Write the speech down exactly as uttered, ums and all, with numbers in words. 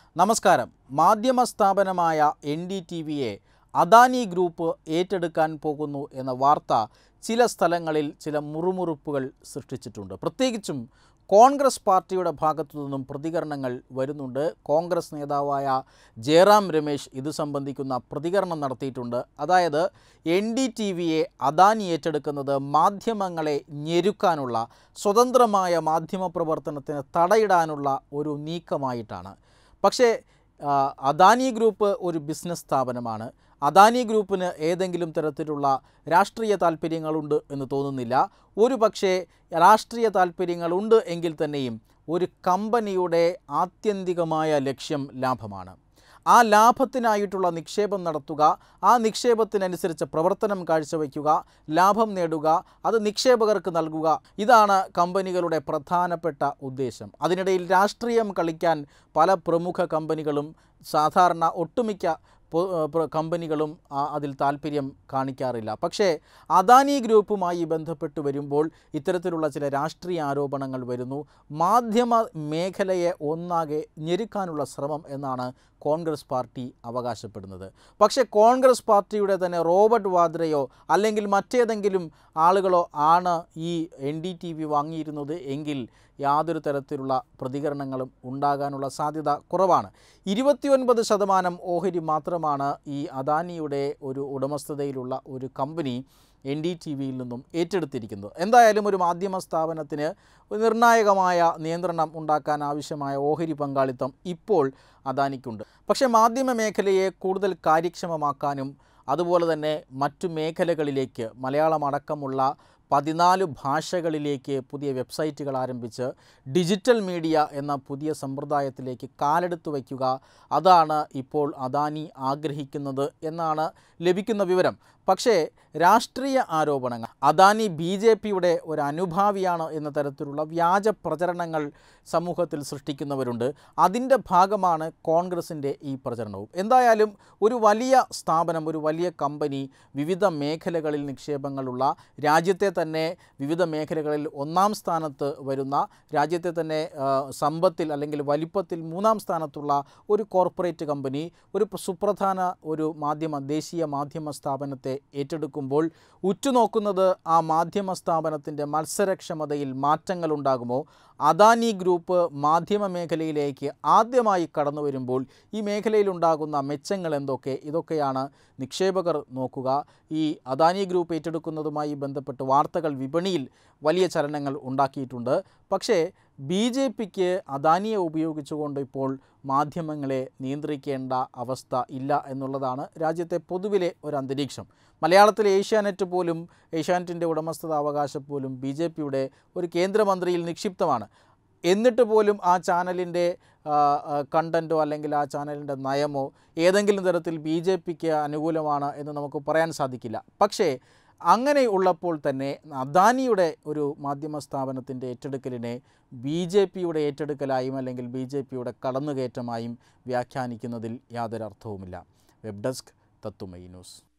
നമസ്കാരം. മാധ്യമ സ്ഥാപനമായ എൻ ഡി ടി വിയെ അദാനി ഗ്രൂപ്പ് ഏറ്റെടുക്കാൻ പോകുന്നു എന്ന വാർത്ത ചില സ്ഥലങ്ങളിൽ ചില മുറുമുറുപ്പുകൾ സൃഷ്ടിച്ചിട്ടുണ്ട്. പ്രത്യേകിച്ചും കോൺഗ്രസ് പാർട്ടിയുടെ ഭാഗത്തു നിന്നും പ്രതികരണങ്ങൾ വരുന്നുണ്ട്. കോൺഗ്രസ് നേതാവായ ജയറാം രമേശ് ഇത് സംബന്ധിക്കുന്ന പ്രതികരണം നടത്തിയിട്ടുണ്ട്. അതായത് എൻ ഡി ടി വിയെ അദാനി ഏറ്റെടുക്കുന്നത് മാധ്യമങ്ങളെ ഞെരുക്കാനുള്ള, സ്വതന്ത്രമായ മാധ്യമ പ്രവർത്തനത്തിന് തടയിടാനുള്ള ഒരു നീക്കമായിട്ടാണ്. പക്ഷേ അദാനി ഗ്രൂപ്പ് ഒരു ബിസിനസ് സ്ഥാപനമാണ്. അദാനി ഗ്രൂപ്പിന് ഏതെങ്കിലും തരത്തിലുള്ള രാഷ്ട്രീയ താൽപ്പര്യങ്ങളുണ്ട് എന്ന് തോന്നുന്നില്ല. ഒരു പക്ഷേ രാഷ്ട്രീയ താൽപ്പര്യങ്ങളുണ്ട് എങ്കിൽ തന്നെയും ഒരു കമ്പനിയുടെ ആത്യന്തികമായ ലക്ഷ്യം ലാഭമാണ്. ആ ലാഭത്തിനായിട്ടുള്ള നിക്ഷേപം നടത്തുക, ആ നിക്ഷേപത്തിനനുസരിച്ച് പ്രവർത്തനം കാഴ്ചവയ്ക്കുക, ലാഭം നേടുക, അത് നിക്ഷേപകർക്ക് നൽകുക, ഇതാണ് കമ്പനികളുടെ പ്രധാനപ്പെട്ട ഉദ്ദേശം. അതിനിടയിൽ രാഷ്ട്രീയം കളിക്കാൻ പല പ്രമുഖ കമ്പനികളും, സാധാരണ ഒട്ടുമിക്ക കമ്പനികളും അതിൽ താൽപ്പര്യം കാണിക്കാറില്ല. പക്ഷേ അദാനി ഗ്രൂപ്പുമായി ബന്ധപ്പെട്ട് വരുമ്പോൾ ഇത്തരത്തിലുള്ള ചില രാഷ്ട്രീയ ആരോപണങ്ങൾ വരുന്നു. മാധ്യമ മേഖലയെ ഒന്നാകെ ഞെരുക്കാനുള്ള ശ്രമം എന്നാണ് കോൺഗ്രസ് പാർട്ടി അവകാശപ്പെടുന്നത്. പക്ഷേ കോൺഗ്രസ് പാർട്ടിയുടെ തന്നെ റോബർട്ട് വാദ്രയോ അല്ലെങ്കിൽ മറ്റേതെങ്കിലും ആളുകളോ ആണ് ഈ എൻ ഡി ടി വി വാങ്ങിയിരുന്നത് എങ്കിൽ യാതൊരു തരത്തിലുള്ള പ്രതികരണങ്ങളും ഉണ്ടാകാനുള്ള സാധ്യത കുറവാണ്. ഇരുപത്തിയൊൻപത് ശതമാനം ഓഹരി മാത്രമാണ് ഈ അദാനിയുടെ ഒരു ഉടമസ്ഥതയിലുള്ള ഒരു കമ്പനി എൻ ഡി ടി വിയിൽ നിന്നും ഏറ്റെടുത്തിരിക്കുന്നത്. എന്തായാലും ഒരു മാധ്യമ സ്ഥാപനത്തിന് നിർണായകമായ നിയന്ത്രണം ഉണ്ടാക്കാൻ ആവശ്യമായ ഓഹരി പങ്കാളിത്തം ഇപ്പോൾ അദാനിക്കുണ്ട്. പക്ഷേ മാധ്യമ മേഖലയെ കൂടുതൽ കാര്യക്ഷമമാക്കാനും അതുപോലെ തന്നെ മറ്റു മേഖലകളിലേക്ക്, മലയാളം അടക്കമുള്ള പതിനാല് ഭാഷകളിലേക്ക് പുതിയ വെബ്സൈറ്റുകൾ ആരംഭിച്ച് ഡിജിറ്റൽ മീഡിയ എന്ന പുതിയ സമ്പ്രദായത്തിലേക്ക് കാലെടുത്ത് വയ്ക്കുക, അതാണ് ഇപ്പോൾ അദാനി ആഗ്രഹിക്കുന്നത് എന്നാണ് ലഭിക്കുന്ന വിവരം. പക്ഷേ രാഷ്ട്രീയ ആരോപണങ്ങൾ, അദാനി ബി ജെ പിയുടെ ഒരു അനുഭാവിയാണ് എന്ന തരത്തിലുള്ള വ്യാജ പ്രചരണങ്ങൾ സമൂഹത്തിൽ സൃഷ്ടിക്കുന്നവരുണ്ട്. അതിൻ്റെ ഭാഗമാണ് കോൺഗ്രസിൻ്റെ ഈ പ്രചരണവും. എന്തായാലും ഒരു വലിയ സ്ഥാപനം, ഒരു വലിയ കമ്പനി, വിവിധ മേഖലകളിൽ നിക്ഷേപങ്ങളുള്ള, രാജ്യത്തെ തന്നെ വിവിധ മേഖലകളിൽ ഒന്നാം സ്ഥാനത്ത് വരുന്ന, രാജ്യത്തെ തന്നെ സമ്പത്തിൽ അല്ലെങ്കിൽ വലിപ്പത്തിൽ മൂന്നാം സ്ഥാനത്തുള്ള ഒരു കോർപ്പറേറ്റ് കമ്പനി ഒരു സുപ്രധാന ഒരു മാധ്യമ ദേശീയ മാധ്യമ സ്ഥാപനത്തെ ഏറ്റെടുക്കുമ്പോൾ ഉറ്റുനോക്കുന്നത് ആ മാധ്യമ സ്ഥാപനത്തിൻ്റെ മത്സരക്ഷമതയിൽ മാറ്റങ്ങളുണ്ടാകുമോ? അദാനി ഗ്രൂപ്പ് മാധ്യമ മേഖലയിലേക്ക് ആദ്യമായി കടന്നു വരുമ്പോൾ ഈ മേഖലയിലുണ്ടാകുന്ന മെച്ചങ്ങൾ എന്തൊക്കെ? ഇതൊക്കെയാണ് നിക്ഷേപകർ നോക്കുക. ഈ അദാനി ഗ്രൂപ്പ് ഏറ്റെടുക്കുന്നതുമായി ബന്ധപ്പെട്ട് വാർത്തകൾ വിപണിയിൽ വലിയ ചലനങ്ങൾ ഉണ്ടാക്കിയിട്ടുണ്ട്. പക്ഷേ ബി ജെ പിക്ക് അദാനിയെ ഉപയോഗിച്ചുകൊണ്ട് ഇപ്പോൾ മാധ്യമങ്ങളെ നിയന്ത്രിക്കേണ്ട അവസ്ഥ ഇല്ല എന്നുള്ളതാണ് രാജ്യത്തെ പൊതുവിലെ ഒരു അന്തരീക്ഷം. മലയാളത്തിലെ ഏഷ്യാനെറ്റ് പോലും, ഏഷ്യാനെറ്റിൻ്റെ ഉടമസ്ഥതാവകാശം പോലും ബി ജെ പിയുടെ ഒരു കേന്ദ്രമന്ത്രിയിൽ നിക്ഷിപ്തമാണ്. എന്നിട്ട് പോലും ആ ചാനലിൻ്റെ കണ്ടൻറ്റോ അല്ലെങ്കിൽ ആ ചാനലിൻ്റെ നയമോ ഏതെങ്കിലും തരത്തിൽ ബി ജെ പിക്ക് അനുകൂലമാണ് എന്ന് നമുക്ക് പറയാൻ സാധിക്കില്ല. പക്ഷേ അങ്ങനെ ഉള്ളപ്പോൾ തന്നെ അദാനിയുടെ ഒരു മാധ്യമ സ്ഥാപനത്തിൻ്റെ ഏറ്റെടുക്കലിനെ ബി ജെ പിയുടെ ഏറ്റെടുക്കലായും അല്ലെങ്കിൽ ബി ജെ പിയുടെ കടന്നുകയറ്റമായും വ്യാഖ്യാനിക്കുന്നതിൽ യാതൊരു അർത്ഥവുമില്ല. Web desk, Tatwamayi news.